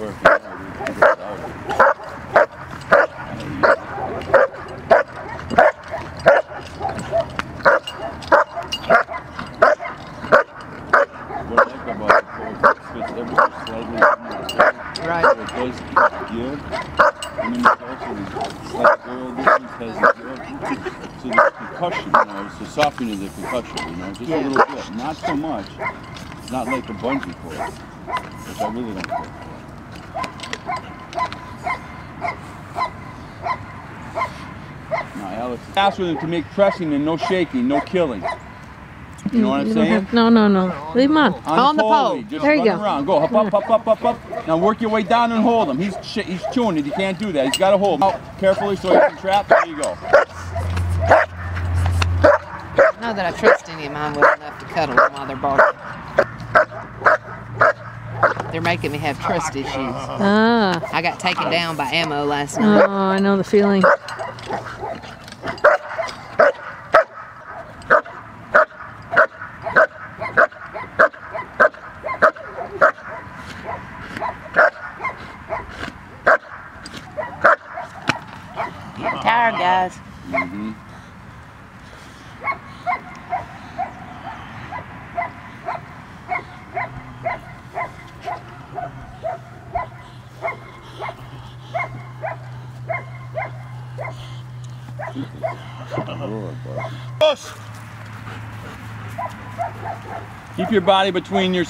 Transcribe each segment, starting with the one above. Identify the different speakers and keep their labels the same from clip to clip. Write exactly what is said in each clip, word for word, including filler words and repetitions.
Speaker 1: perfect. What I like about the pole is it fits ever so slightly in the
Speaker 2: Right.
Speaker 1: so it does give, and then there's also this slight oil difference has the give, so the concussion, you know, it's the softening of the concussion, you know, just
Speaker 2: Yeah.
Speaker 1: a little bit, not so much, not like a bungee cord, which I really don't care for. Now, Alex, faster than to make pressing and no shaking, no killing. You know what I'm
Speaker 3: You don't
Speaker 1: saying?
Speaker 3: have- no, no, no. Leave him on.
Speaker 1: On,
Speaker 2: On
Speaker 1: the
Speaker 2: the
Speaker 1: pole.
Speaker 2: pole.
Speaker 1: Just
Speaker 3: There you
Speaker 1: run
Speaker 3: go.
Speaker 1: around. Go up, up, up, up, up, up. Now work your way down and hold him. He's he's chewing it. You can't do that. He's got to hold him out carefully so he can trap. There you go.
Speaker 2: Not that I trust any of mine well enough to cuddle them while they're barking. They're making me have trust issues.
Speaker 3: Ah.
Speaker 2: I got taken down by ammo last
Speaker 3: Oh,
Speaker 2: night.
Speaker 3: I know the feeling.
Speaker 2: Getting tired, guys.
Speaker 1: Mm-hmm. Keep your body between your...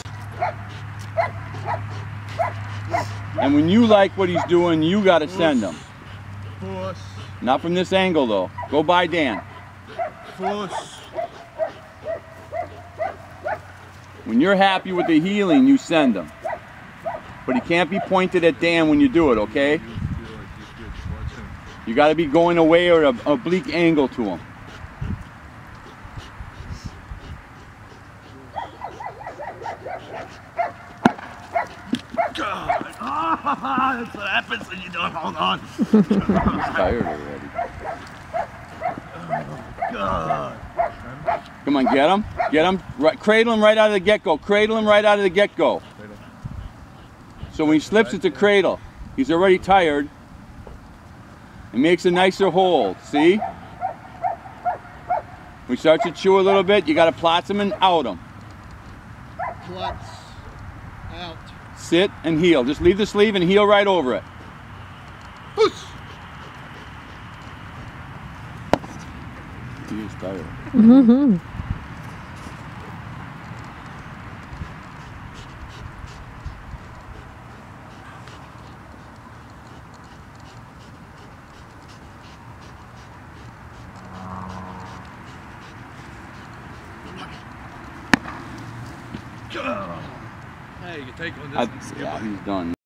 Speaker 1: And when you like what he's doing, you got to send him.
Speaker 4: Push.
Speaker 1: Not from this angle, though. Go by Dan.
Speaker 4: Push.
Speaker 1: When you're happy with the healing, you send him. But he can't be pointed at Dan when you do it, okay? You got to be going away or a oblique angle to him.
Speaker 4: God. Ah, that's what happens when you don't hold on.
Speaker 1: He's tired already.
Speaker 4: God.
Speaker 1: Come on, get him. Get him. Right, cradle him right out of the get-go. Cradle him right out of the get-go. So when he slips, it's a cradle. He's already tired. It makes a nicer hold. See? We start to chew a little bit. You got to plot him and out him.
Speaker 4: Plots out.
Speaker 1: Sit and heel. Just leave the sleeve and heel right over it.
Speaker 4: Push.
Speaker 1: He is tired.
Speaker 3: Mm-hmm.
Speaker 4: Hey, you can take on
Speaker 1: I,
Speaker 4: this.
Speaker 1: yeah, he's done.